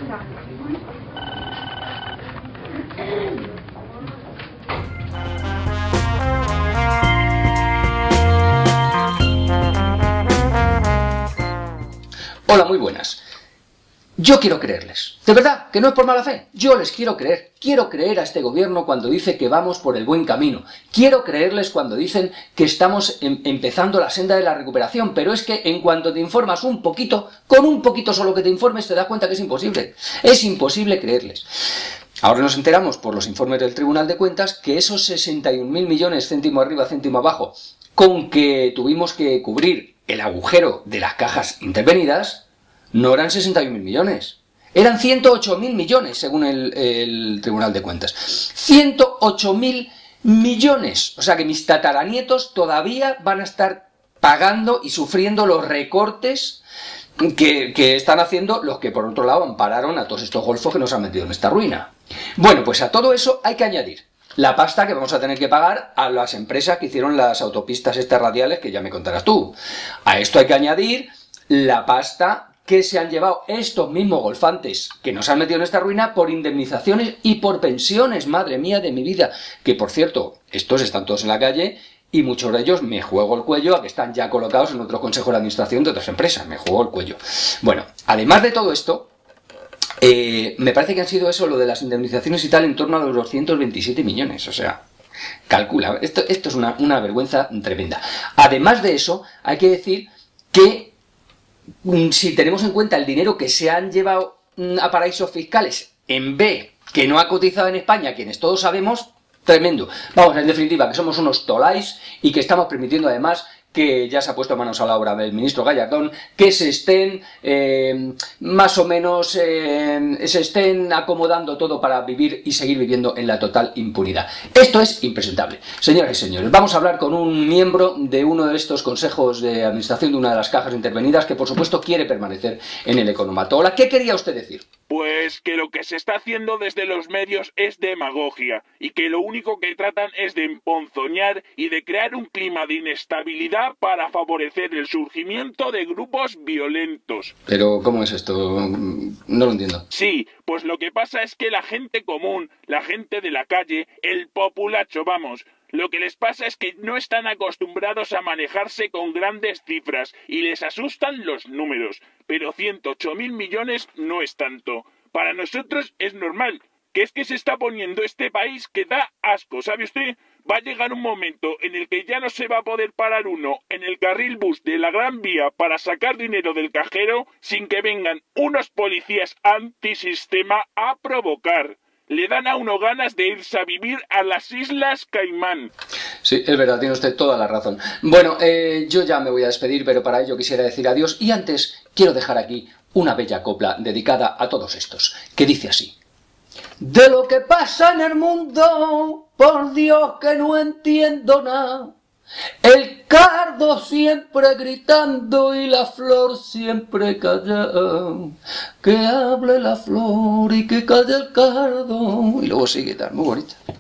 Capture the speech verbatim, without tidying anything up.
Hola, muy buenas. Yo quiero creerles, de verdad, que no es por mala fe, yo les quiero creer, quiero creer a este gobierno cuando dice que vamos por el buen camino, quiero creerles cuando dicen que estamos em empezando la senda de la recuperación, pero es que en cuanto te informas un poquito, con un poquito solo que te informes te das cuenta que es imposible, es imposible creerles. Ahora nos enteramos por los informes del Tribunal de Cuentas que esos sesenta y un mil millones, céntimo arriba, céntimo abajo, con que tuvimos que cubrir el agujero de las cajas intervenidas, no eran sesenta y un mil millones, eran ciento ocho mil millones según el, el Tribunal de Cuentas. ciento ocho mil millones, o sea que mis tataranietos todavía van a estar pagando y sufriendo los recortes que, que están haciendo los que por otro lado ampararon a todos estos golfos que nos han metido en esta ruina. Bueno, pues a todo eso hay que añadir la pasta que vamos a tener que pagar a las empresas que hicieron las autopistas estas radiales, que ya me contarás tú. A esto hay que añadir la pasta que se han llevado estos mismos golfantes que nos han metido en esta ruina por indemnizaciones y por pensiones, madre mía de mi vida. Que por cierto, estos están todos en la calle y muchos de ellos me juego el cuello a que están ya colocados en otros consejos de administración de otras empresas. Me juego el cuello. Bueno, además de todo esto, eh, me parece que han sido eso, lo de las indemnizaciones y tal, en torno a los doscientos veintisiete millones. O sea, calcula. Esto, esto es una, una vergüenza tremenda. Además de eso, hay que decir que si tenemos en cuenta el dinero que se han llevado a paraísos fiscales en B, que no ha cotizado en España, quienes todos sabemos, tremendo. Vamos, en definitiva, que somos unos tolais y que estamos permitiendo además que ya se ha puesto manos a la obra el ministro Gallardón, que se estén eh, más o menos eh, se estén acomodando todo para vivir y seguir viviendo en la total impunidad. Esto es impresentable. Señoras y señores, vamos a hablar con un miembro de uno de estos consejos de administración de una de las cajas intervenidas que por supuesto quiere permanecer en el economato. Hola, ¿qué quería usted decir? Pues que lo que se está haciendo desde los medios es demagogia y que lo único que tratan es de emponzoñar y de crear un clima de inestabilidad para favorecer el surgimiento de grupos violentos. Pero, ¿cómo es esto? No lo entiendo. Sí, pues lo que pasa es que la gente común, la gente de la calle, el populacho, vamos, lo que les pasa es que no están acostumbrados a manejarse con grandes cifras y les asustan los números, pero ciento ocho mil millones no es tanto. Para nosotros es normal, que es que se está poniendo este país que da asco, ¿sabe usted? Va a llegar un momento en el que ya no se va a poder parar uno en el carril bus de la Gran Vía para sacar dinero del cajero sin que vengan unos policías antisistema a provocar. Le dan a uno ganas de irse a vivir a las Islas Caimán. Sí, es verdad, tiene usted toda la razón. Bueno, eh, yo ya me voy a despedir, pero para ello quisiera decir adiós. Y antes quiero dejar aquí una bella copla dedicada a todos estos, que dice así. De lo que pasa en el mundo, por Dios que no entiendo nada. El cardo siempre gritando y la flor siempre callada. Que hable la flor y que calle el cardo. Y luego sigue tal, muy bonita.